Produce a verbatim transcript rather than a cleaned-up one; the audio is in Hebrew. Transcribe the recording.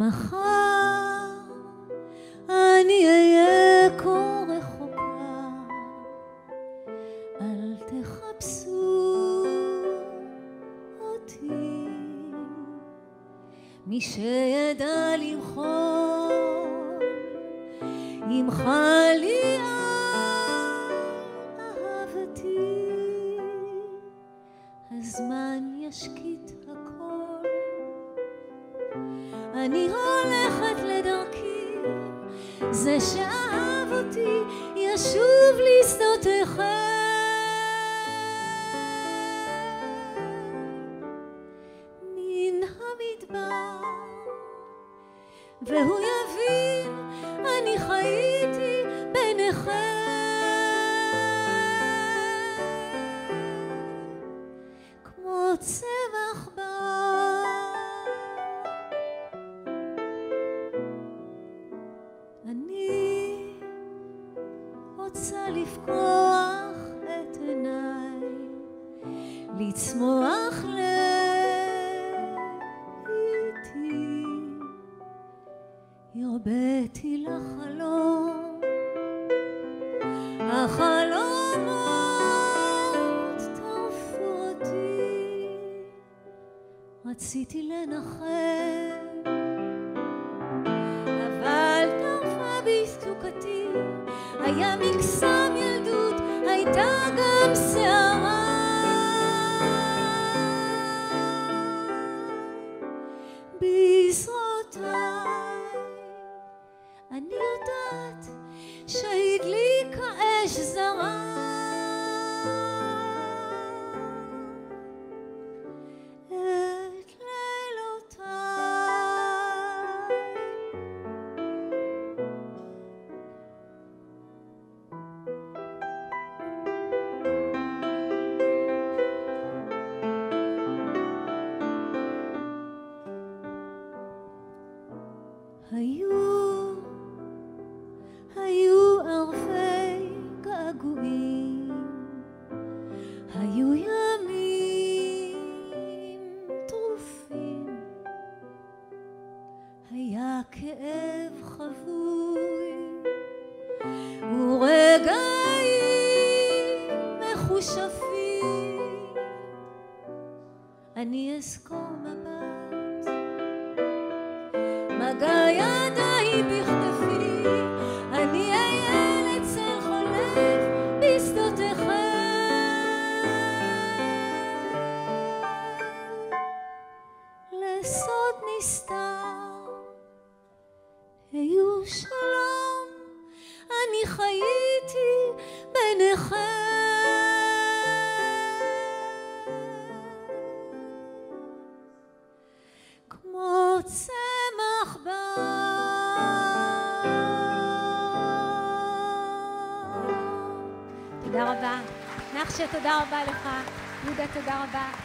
מחר אני אהיה כה רחוקה, אל תחפשו אותי, מי שידע למחול ימחל לי אהבתי, הזמן ישקיט הכל. אני הולכת לדרכי, זה שאהב אותי ישוב לשדותיכם, מן המדבר, והוא יבין אני חייתי ביניכם, כמו צמח בר. אני רוצה לפקוח את עיניי, לצמוח לאיתי, הרביתי לחלום, החלומות טרפו אותי, רציתי לנחם, אבל טרפה בסוכתי, היה מקסם ילדות, הייתה גם שערה, בזרועותיי אני יודעת שהדליק האש זרה, את לילותיי. היו היו ערבי געגועים, היו ימים טרופים, היה כאב חבוי ורגעים מחושפים, אני אזכור מבט, מגע ידיים בכתפי, אני אהיה לצל חולף בשדותיכם, לסוד נסתר, היו שלום, אני חייתי ביניכם, כמו צמח בר. תודה רבה. נחשה, תודה רבה לך. יהודה, תודה רבה.